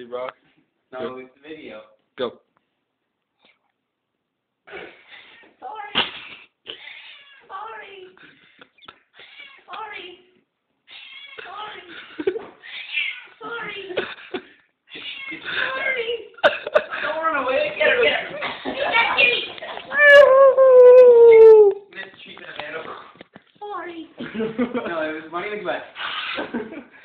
rock. No, it's the video. Go. Sorry. Sorry. Sorry. Sorry. Sorry. Sorry. Don't run away. Get her, get her. That kitty. Let's treat that animal. Sorry. No, it was money in the glass.